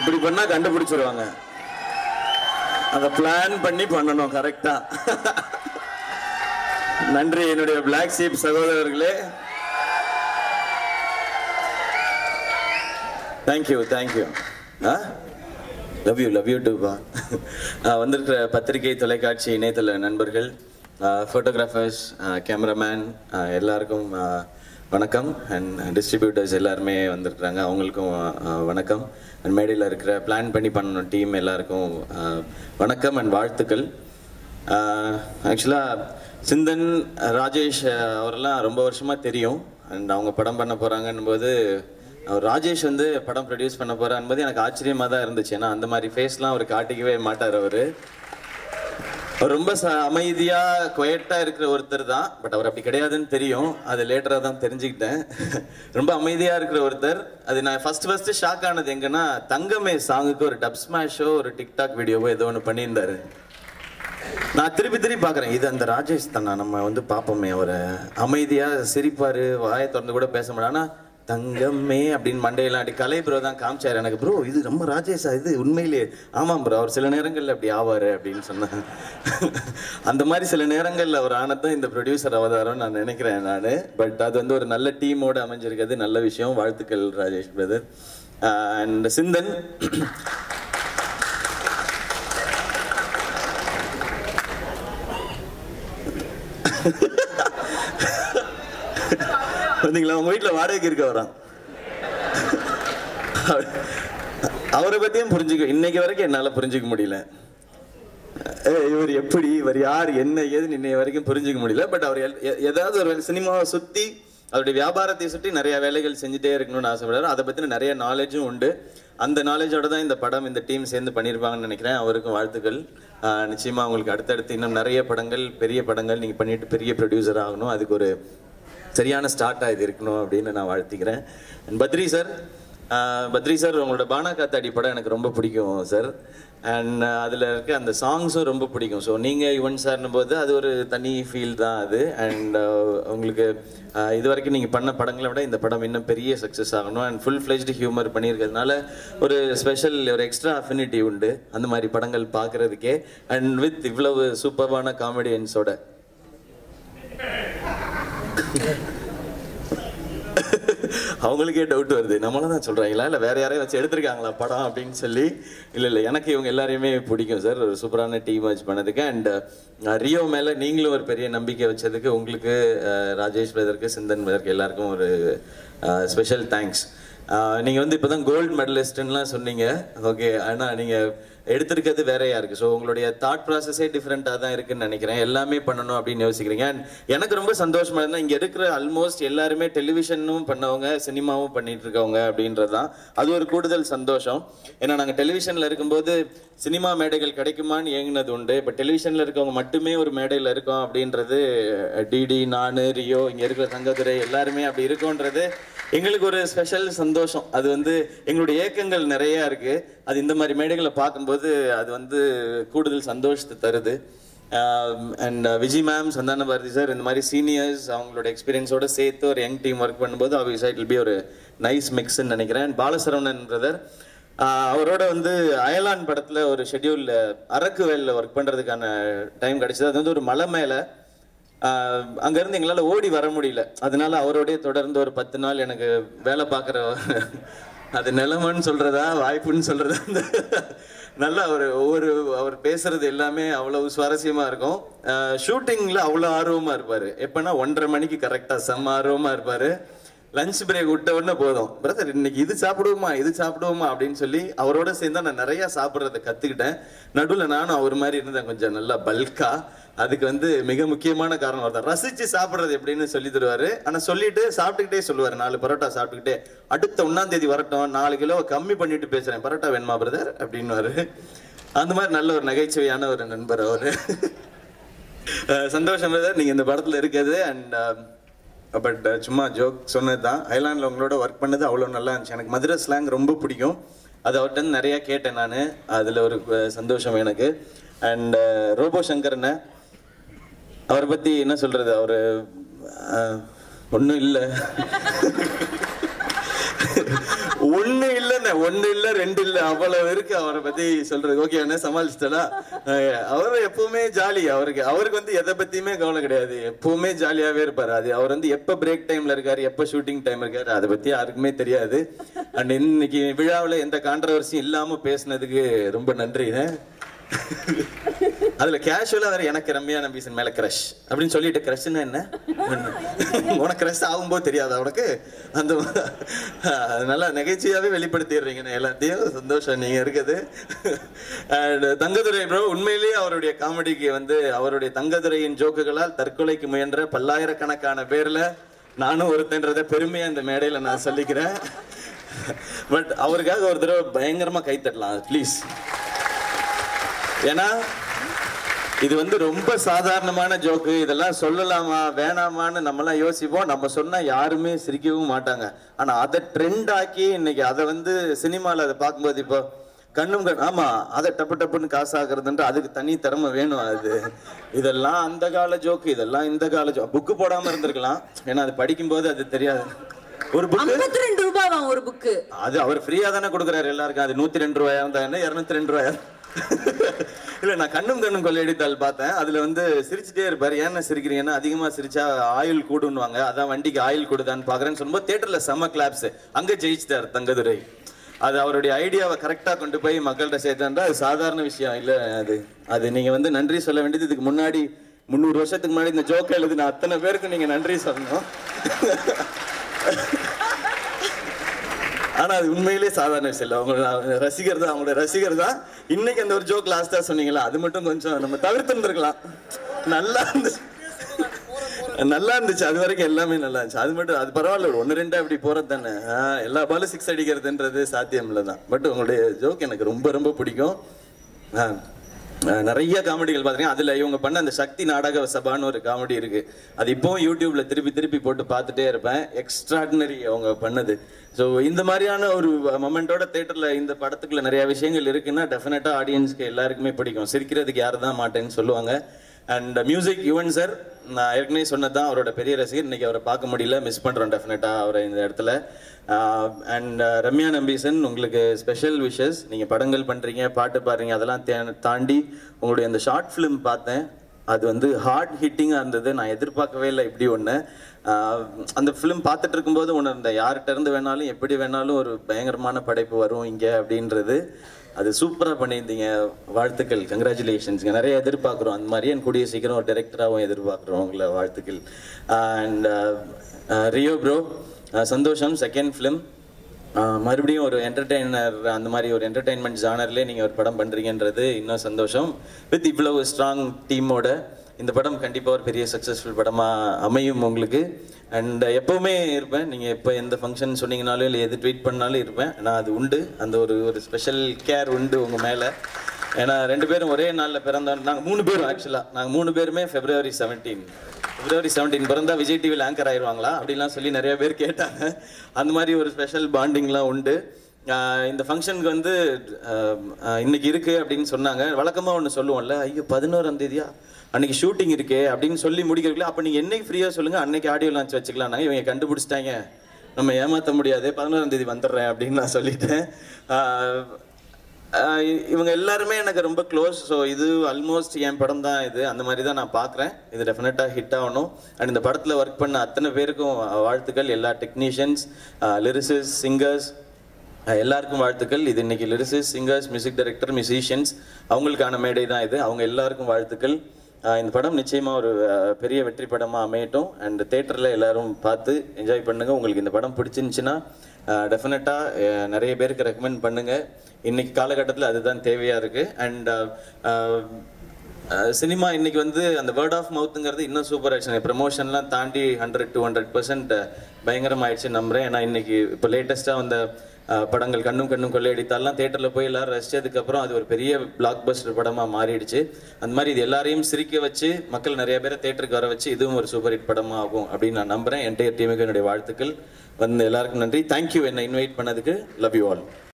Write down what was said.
இப்படி பண்ணா கண்டுபிடிச்சிருவாங்க. அதை பிளான் பண்ணி பண்ணணும் கரெக்டா. நன்றி என்னுடைய பிளாக் ஷீப் சகோதரர்களே. Thank you thank you. லவ் யூ டூபா. வந்திருக்கிற பத்திரிகை, தொலைக்காட்சி, இணையதள நண்பர்கள், ஃபோட்டோகிராஃபர்ஸ், கேமராமேன் எல்லாருக்கும் வணக்கம். அண்ட் டிஸ்ட்ரிபியூட்டர்ஸ் எல்லாருமே வந்திருக்கிறாங்க, அவங்களுக்கும் வணக்கம். அண்ட் மேடையில் இருக்கிற பிளான் பண்ணி பண்ணணும் டீம் எல்லாருக்கும் வணக்கம் அண்ட் வாழ்த்துக்கள். ஆக்சுவலாக சிந்தன், ராஜேஷ் அவரெல்லாம் ரொம்ப வருஷமாக தெரியும். அண்ட் அவங்க படம் பண்ண போகிறாங்கன்னும் போது ராஜேஷ் வந்து படம் ப்ரொடியூஸ் பண்ண போகிறான்னு எனக்கு ஆச்சரியமாக தான் இருந்துச்சு. ஏன்னா அந்த மாதிரி ஃபேஸ்லாம் அவர் காட்டிக்கவே மாட்டார். அவர் ரொம்ப அமைதியாக குவைட்டாக இருக்கிற ஒருத்தர் தான். பட் அவர் அப்படி கிடையாதுன்னு தெரியும், அது லேட்டராக தான் தெரிஞ்சுக்கிட்டேன். ரொம்ப அமைதியாக இருக்கிற ஒருத்தர். அது நான் ஃபஸ்ட்டு ஷாக் ஆனது எங்கன்னா, தங்கமே சாங்குக்கு ஒரு டப் ஸ்மாஷோ ஒரு டிக்டாக் வீடியோவோ ஏதோ ஒன்று பண்ணியிருந்தாரு. நான் திருப்பி பார்க்குறேன், இது அந்த ராஜேஷ் தானா, நம்ம வந்து பார்ப்போமே அவரை, அமைதியாக சிரிப்பார், வாயை திறந்து கூட பேச முடியாது. ஆனால் தங்கமே அப்படின்னு மண்டையெல்லாம் அப்படி கலை ப்ரோ தான் காமிச்சார் எனக்கு. ப்ரோ இது ரொம்ப ராஜேஷா இது உண்மையிலே? ஆமாம் ப்ரோ, அவர் சில நேரங்களில் அப்படி ஆவார் அப்படின்னு சொன்னாங்க. அந்த மாதிரி சில நேரங்களில் அவர் ஆனதான் இந்த ப்ரொடியூசர் அவதாரம் நான் நினைக்கிறேன் நான். பட் அது வந்து ஒரு நல்ல டீமோடு அமைஞ்சிருக்கிறது நல்ல விஷயம். வாழ்த்துக்கள் ராஜேஷ் பிரதர். அண்ட் சிந்தன், வந்தீங்களா? உங்க வீட்டில் வாடகைக்கு இருக்க வரான். அவரை பத்தியும் புரிஞ்சுக்க இன்னைக்கு வரைக்கும் என்னால் புரிஞ்சுக்க முடியல. இவர் எப்படி, இவர் யார், என்ன ஏதுன்னு இன்னைக்கு வரைக்கும் புரிஞ்சுக்க முடியல. பட் அவர் ஏதாவது ஒரு சினிமாவை சுற்றி, அவருடைய வியாபாரத்தை சுற்றி நிறைய வேலைகள் செஞ்சுட்டே இருக்கணும்னு ஆசைப்படுறாரு. அதை பற்றின நிறைய நாலேஜும் உண்டு. அந்த நாலேஜோட தான் இந்த படம், இந்த டீம் சேர்ந்து பண்ணியிருப்பாங்கன்னு நினைக்கிறேன். அவருக்கும் வாழ்த்துக்கள். நிச்சயமாக உங்களுக்கு அடுத்தடுத்து இன்னும் நிறைய படங்கள், பெரிய படங்கள் நீங்கள் பண்ணிட்டு பெரிய ப்ரொடியூசர் ஆகணும். அதுக்கு ஒரு சரியான ஸ்டார்ட்டாக இது இருக்கணும் அப்படின்னு நான் வாழ்த்திக்கிறேன். அண்ட் பத்ரி சார் உங்களோட பானா காத்தாடி படம் எனக்கு ரொம்ப பிடிக்கும் சார். அண்ட் அதில் இருக்க அந்த சாங்ஸும் ரொம்ப பிடிக்கும். ஸோ நீங்கள் யுவன் சார்னும் போது அது ஒரு தனி ஃபீல் தான் அது. அண்ட் உங்களுக்கு இது வரைக்கும் நீங்கள் பண்ண படங்களை விட இந்த படம் இன்னும் பெரிய சக்ஸஸ் ஆகணும். அண்ட் ஃபுல் ஃப்ளெஜ்டு ஹியூமர் பண்ணியிருக்கிறதுனால ஒரு ஸ்பெஷல், ஒரு எக்ஸ்ட்ரா அஃபினிட்டி உண்டு அந்த மாதிரி படங்கள் பார்க்குறதுக்கே. அண்ட் வித் இவ்வளவு சூப்பர்வான காமெடியன்ஸோட. அவங்களுக்கே டவுட் வருது, நம்மளும் தான் சொல்கிறாங்களா இல்லை வேறு யாரையும் வச்சு எடுத்திருக்காங்களா படம் அப்படின்னு சொல்லி. இல்லை எனக்கு இவங்க எல்லாரையுமே பிடிக்கும் சார். ஒரு சூப்பரான டீம் வச்சு பண்ணதுக்கு. அண்ட் ரியோ மேலே நீங்களும் ஒரு பெரிய நம்பிக்கை வச்சதுக்கு உங்களுக்கு, ராஜேஷ் பிரதருக்கு, சிந்தன் பிரதருக்கு எல்லாருக்கும் ஒரு ஸ்பெஷல் தேங்க்ஸ். நீங்கள் வந்து இப்போ தான் கோல்டு மெடலிஸ்ட்டுன்னெலாம் சொன்னீங்க. ஓகே, ஆனால் நீங்கள் எடுத்திருக்கிறது வேறையாக இருக்குது. ஸோ உங்களுடைய தாட் ப்ராசஸே டிஃப்ரெண்ட்டாக தான் இருக்குதுன்னு நினைக்கிறேன். எல்லாமே பண்ணணும் அப்படின்னு யோசிக்கிறீங்க. அண்ட் எனக்கு ரொம்ப சந்தோஷமாக இருந்தால் இங்கே இருக்கிற ஆல்மோஸ்ட் எல்லாருமே டெலிவிஷனும் பண்ணவங்க, சினிமாவும் பண்ணிட்டு இருக்கவங்க அப்படின்றது தான். அது ஒரு கூடுதல் சந்தோஷம். ஏன்னா நாங்கள் டெலிவிஷனில் இருக்கும்போது சினிமா மேடைகள் கிடைக்குமான்னு ஏங்கினது உண்டு. இப்போ டெலிவிஷனில் இருக்கவங்க மட்டுமே ஒரு மேடையில் இருக்கோம் அப்படின்றது, டிடி, நான், ரியோ, இங்கே இருக்கிற தங்கதுரை எல்லாருமே அப்படி இருக்கோன்றது எங்களுக்கு ஒரு ஸ்பெஷல் சந்தோஷம். அது வந்து எங்களுடைய ஏக்கங்கள் நிறையா இருக்குது. அது இந்த மாதிரி மேடைகளை பார்க்கும்போது அது வந்து கூடுதல் சந்தோஷத்தை தருது. And Vijay ma'am, Santhana Bharathi sir, இந்த மாதிரி சீனியர்ஸ் அவங்களோட எக்ஸ்பீரியன்ஸோடு சேர்த்து ஒரு யங் டீம் ஒர்க் பண்ணும்போது ஆப்வியஸாக இட் வில் பி ஒரு நைஸ் மிக்ஸ்ன்னு நினைக்கிறேன். பாலசரவணன் பிரதர், அவரோட வந்து அயலான் படத்தில் ஒரு ஷெட்யூலில் அரக்கு வேலில் ஒர்க் பண்ணுறதுக்கான டைம் கிடச்சிது. அது வந்து ஒரு மலை மேலே, அங்கேருந்து எங்களால் ஓடி வர முடியல. அதனால அவரோடய தொடர்ந்து ஒரு 10 நாள் எனக்கு வேலை பார்க்குற, அது நிலைமைன்னு சொல்கிறதா வாய்ப்புன்னு சொல்கிறதா, அந்த நல்லா அவர் பேசுறது எல்லாமே அவ்வளவு சுவாரஸ்யமாக இருக்கும். ஷூட்டிங்கில் அவ்வளோ ஆர்வமாக இருப்பார். எப்போனா 1:30 மணிக்கு கரெக்டாக செம்ம ஆர்வமாக இருப்பார். லஞ்ச் பிரேக் விட்ட உடனே போதும், பிரதர் இன்னைக்கு இது சாப்பிடுவோமா அப்படின்னு சொல்லி அவரோட சேர்ந்தா நான் நிறையா சாப்பிட்றதை கற்றுக்கிட்டேன். நடுவில் நானும் அவர் மாதிரி இருந்தேன், கொஞ்சம் நல்லா பல்கா. அதுக்கு வந்து மிக முக்கியமான காரணம் ஒருத்தர் ரசித்து சாப்பிட்றது எப்படின்னு சொல்லி தருவார். ஆனால் சொல்லிட்டு சாப்பிட்டுக்கிட்டே சொல்லுவார், 4 பரோட்டா சாப்பிட்டுக்கிட்டே, அடுத்த 1ஆம் தேதி வரட்டும் 4 கிலோ கம்மி பண்ணிட்டு பேசுகிறேன், பரோட்டா வேணுமா பிரதர் அப்படின்னுவார். அந்த மாதிரி நல்ல ஒரு நகைச்சுவையான ஒரு நண்பர் அவர். சந்தோஷம் பிரதர் நீங்கள் இந்த படத்தில் இருக்கிறது. அண்ட் பட் சும்மா ஜோக் சொன்னது தான். ஐலாண்டில் உங்களோட ஒர்க் பண்ணது அவ்வளோ நல்லா இருந்துச்சு. எனக்கு மதுரை ஸ்லாங் ரொம்ப பிடிக்கும். அது அவர்கிட்ட நிறையா கேட்டேன் நான். அதில் ஒரு சந்தோஷம் எனக்கு. அண்ட் ரோபோ சங்கர்னு, அவரை பற்றி என்ன சொல்கிறது, அவர் ஒன்றும் இல்லை, ஒண்ணு இல்லைன்னு, ஒண்ணு இல்ல ரெண்டு இல்ல, அவ்வளவு இருக்கு அவரை பத்தி சொல்றது. ஓகே, என்ன சமாளிச்சிட்டா? அவரு எப்பவுமே ஜாலி. அவருக்கு வந்து எதை பத்தியுமே கவலை கிடையாது, எப்பவுமே ஜாலியாவே இருப்பாரு. அது அவர் வந்து எப்ப பிரேக் டைம்ல இருக்காரு, எப்ப ஷூட்டிங் டைம் இருக்காரு, அதை பத்தி யாருக்குமே தெரியாது. அண்ட் இன்னைக்கு விழாவில் எந்த கான்ட்ரவர்சியும் இல்லாம பேசினதுக்கு ரொம்ப நன்றிங்க. அதுல கேஷுவலா வேற எனக்கு ரம்யா நம்பீசன் மேல கிரஷ் அப்படின்னு சொல்லிட்டு, கிரஷ்னா என்ன, உனக்கு கிரஷ் ஆகும்போது தெரியாதா உனக்கு? அந்த நல்லா நகைச்சுவையாவே வெளிப்படுத்திடுறீங்க எல்லாத்தையும். சந்தோஷம் நீங்க இருக்குது. அண்ட் தங்கதுரை ப்ரோ, உண்மையிலேயே அவருடைய காமெடிக்கு வந்து அவருடைய தங்கதுரையின் ஜோக்குகளால் தற்கொலைக்கு முயன்ற பல்லாயிரக்கணக்கான பேர்ல நானும் ஒருத்தன்றத பெருமையா இந்த மேடையில நான் சொல்லிக்கிறேன். பட் அவருக்காக ஒரு தடவை பயங்கரமா கை தட்டலாம் ப்ளீஸ். ஏன்னா இது வந்து ரொம்ப சாதாரணமான ஜோக்கு. இதெல்லாம் சொல்லலாமா வேணாமான்னு நம்மலாம் யோசிப்போம். நம்ம சொன்னா யாருமே சிரிக்கவும் மாட்டாங்க. ஆனா அதை ட்ரெண்ட் ஆக்கி இன்னைக்கு அதை வந்து சினிமாவில் அதை பார்க்கும்போது இப்போ கண்ணும் ஆமா அதை டப்பு டப்புன்னு காசு ஆகுறதுன்ற அதுக்கு தனி திறமை வேணும். அது இதெல்லாம் அந்த கால ஜோக்கு, இதெல்லாம் இந்த கால ஜோக்கு. புக்கு போடாம இருந்திருக்கலாம், ஏன்னா அது படிக்கும்போது அது தெரியாது. ஒரு புக்கு 52 ரூபாய் ஒரு புக்கு. அது அவர் ஃப்ரீயா தானே கொடுக்குறாரு எல்லாருக்கும். அது 102 ரூபாயா இருந்தா என்ன, 202 ரூபாயா? இல்ல, நான் கண்ணும் கொள்ளையடித்தால் பார்த்தேன். அதுல வந்து சிரிச்சுட்டே இருப்பாரு. ஏன்னா சிரிக்கிறீங்கன்னா, அதிகமா சிரிச்சா ஆயில் கூடுன்னுவாங்க, அதான் வண்டிக்கு ஆயில் கூடுதான்னு பாக்குறேன்னு சொல்லும்போது தியேட்டர்ல செம்ம கிளாப்ஸ். அங்க ஜெயிச்சிட்டார் தங்கதுரை. அது அவருடைய ஐடியாவை கரெக்டா கொண்டு போய் மக்கள்கிட்ட சேர்த்தா அது சாதாரண விஷயம் இல்ல. அது நீங்க வந்து நன்றி சொல்ல வேண்டியது. இதுக்கு முன்னாடி 300 வருஷத்துக்கு முன்னாடி இந்த ஜோக்க எழுதின அத்தனை பேருக்கு நீங்க நன்றி சொல்லணும். ஆனா அது உண்மையிலே சாதாரண விஷயம் இல்லை. அவங்க ரசிகர் தான், அவங்களோட ரசிகர் தான். இன்னைக்கு அந்த ஒரு ஜோக் லாஸ்டா சொன்னீங்களா, அது மட்டும் கொஞ்சம் நம்ம தவிர்த்துருக்கலாம். நல்லா இருந்துச்சு, நல்லா இருந்துச்சு. அது வரைக்கும் எல்லாமே நல்லா இருந்துச்சு. அது மட்டும் அது பரவாயில்ல, 1-2 அப்படி போறது தானே. எல்லா பாலும் 6 அடிக்கிறதுன்றது சாத்தியம் இல்லை தான். பட் உங்களுடைய ஜோக் எனக்கு ரொம்ப ரொம்ப பிடிக்கும். நிறைய காமெடிகள் பார்த்துருக்கேன். அதுல இவங்க பண்ண அந்த சக்தி நாடக சபான்னு ஒரு காமெடி இருக்கு. அது இப்போவும் யூடியூப்ல திருப்பி போட்டு பார்த்துட்டே இருப்பேன். எக்ஸ்ட்ராடினரி அவங்க பண்ணது. ஸோ இந்த மாதிரியான ஒரு மொமெண்டோட தேட்டர்ல இந்த படத்துக்குள்ள நிறைய விஷயங்கள் இருக்குன்னா டெஃபினட்டா ஆடியன்ஸ்க்கு எல்லாருக்குமே பிடிக்கும். சிரிக்கிறதுக்கு யாரு தான் மாட்டேன்னு சொல்லுவாங்க. அண்ட் மியூசிக் யுவன் சார், நான் ஏற்கனவே சொன்னதான் அவரோட பெரிய ரசிகர். இன்னைக்கு அவரை பார்க்க முடியல, மிஸ் பண்றோம் டெஃபினட்டா அவரை இந்த இடத்துல. அண்ட் ரம்யா நம்பீசன், உங்களுக்கு ஸ்பெஷல் விஷஸ். நீங்கள் படங்கள் பண்ணுறீங்க, பாட்டு பாடுறீங்க, அதெல்லாம் தாண்டி உங்களுடைய அந்த ஷார்ட் ஃபிலிம் பார்த்தேன். அது வந்து ஹார்ட் ஹிட்டிங்காக இருந்தது. நான் எதிர்பார்க்கவே இல்லை இப்படி ஒன்று. அந்த ஃபிலிம் பார்த்துட்டு இருக்கும்போது உணர்ந்த யார்கிட்ட இருந்து வேணாலும் எப்படி வேணாலும் ஒரு பயங்கரமான படைப்பு வரும் இங்கே அப்படின்றது. அது சூப்பராக பண்ணியிருந்தீங்க. வாழ்த்துக்கள், கங்க்ராச்சுலேஷன்ஸ்ங்க. நிறைய எதிர்பார்க்குறோம் அந்த மாதிரி. என் கூடிய சீக்கிரம் ஒரு டைரக்டராகவும் எதிர்பார்க்குறோம் உங்களை. வாழ்த்துக்கள். அண்ட் ரியோ ப்ரோ, சந்தோஷம். செகண்ட் ஃபிலிம் மறுபடியும் ஒரு என்டர்டெய்னர், அந்த மாதிரி ஒரு என்டர்டெயின்மெண்ட் ஜானர்லேயே நீங்கள் ஒரு படம் பண்ணுறீங்கன்றது இன்னும் சந்தோஷம். வித் இவ்வளவு ஸ்ட்ராங் டீமோட இந்த படம் கண்டிப்பாக ஒரு பெரிய சக்ஸஸ்ஃபுல் படமாக அமையும் உங்களுக்கு. அண்ட் எப்போவுமே இருப்பேன். நீங்கள் எப்போ எந்த ஃபங்க்ஷன் சொன்னீங்கனாலும் இல்லை எது ட்வீட் பண்ணாலும் இருப்பேன். நான் அது உண்டு, அந்த ஒரு ஸ்பெஷல் கேர் உண்டு உங்கள் மேலே. ஏன்னா 2 பேரும் ஒரே நாளில் பிறந்தோம். நாங்கள் 3 பேரும் ஆக்சுவலாக நாங்கள் 3 பேருமே February 17 பிறந்தா விஜய் டிவியில் ஆங்கர் ஆயிடுவாங்களா அப்படின்லாம் சொல்லி நிறைய பேர் கேட்டாங்க. அந்த மாதிரி ஒரு ஸ்பெஷல் பாண்டிங்லாம் உண்டு. இந்த ஃபங்க்ஷனுக்கு வந்து இன்னைக்கு இருக்கு அப்படின்னு சொன்னாங்க. வழக்கமாக ஒன்று சொல்லுவோம்ல, ஐயோ 11ஆம் தேதியா அன்னைக்கு ஷூட்டிங் இருக்கே அப்படின்னு சொல்லி முடிக்கிறீங்களா, அப்போ நீங்கள் என்னைக்கு ஃப்ரீயாக சொல்லுங்கள், அன்னைக்கு ஆடியோ லான்ச் வச்சுக்கலாம். இவங்க கண்டுபிடிச்சிட்டாங்க, நம்ம ஏமாற்ற முடியாது, 11ஆம் தேதி வந்துடுறேன் அப்படின்னு நான் சொல்லிட்டேன். இவங்க எல்லாருமே எனக்கு ரொம்ப க்ளோஸ். ஸோ இது ஆல்மோஸ்ட் என் படம் தான் இது, அந்த மாதிரி தான் நான் பார்க்குறேன். இது டெஃபினட்டாக ஹிட் ஆகணும். அண்ட் இந்த படத்தில் ஒர்க் பண்ண அத்தனை பேருக்கும் வாழ்த்துக்கள். எல்லா டெக்னீஷியன்ஸ், லிரிசிஸ்ட், சிங்கர்ஸ் எல்லாருக்கும் வாழ்த்துக்கள். இது இன்னைக்கு lyricist, singers, music director, musicians அவங்களுக்கான மேடை தான் இது. அவங்க எல்லாருக்கும் வாழ்த்துக்கள். இந்த படம் நிச்சயமாக ஒரு பெரிய வெற்றி படமாக அமையட்டும். அண்ட் தேட்டரில் எல்லாரும் பார்த்து என்ஜாய் பண்ணுங்கள். உங்களுக்கு இந்த படம் பிடிச்சிருந்துச்சுன்னா டெஃபினட்டாக நிறைய பேருக்கு ரெக்கமெண்ட் பண்ணுங்கள். இன்னைக்கு காலகட்டத்தில் அதுதான் தேவையாக இருக்குது. அண்ட் சினிமா இன்னைக்கு வந்து அந்த வேர்ட் ஆஃப் மவுத்துங்கிறது இன்னும் சூப்பர் ஆயிடுச்சு. ப்ரமோஷன்லாம் தாண்டி 100-200% பயங்கரமாயிடுச்சு நம்புகிறேன். ஏன்னா இன்னைக்கு இப்போ லேட்டஸ்ட்டாக வந்த படங்கள் கண்ணும் கொள்ளையடித்தாலாம் தேட்டரில் போய் எல்லாரும் ரசிச்சதுக்கப்புறம் அது ஒரு பெரிய பிளாக் பஸ்டர் படமாக மாறிடுச்சு. அந்த மாதிரி இது எல்லாரையும் சிரிக்க வச்சு மக்கள் நிறைய பேரை தேட்டருக்கு வர வச்சு இதுவும் ஒரு சூப்பர் ஹிட் படமாக ஆகும் அப்படின்னு நான் நம்புகிறேன். என்டையர் டீமுக்கு என்னுடைய வாழ்த்துக்கள். வந்து எல்லாருக்கும் நன்றி. தேங்க்யூ என்னை இன்வைட் பண்ணதுக்கு. Love you all.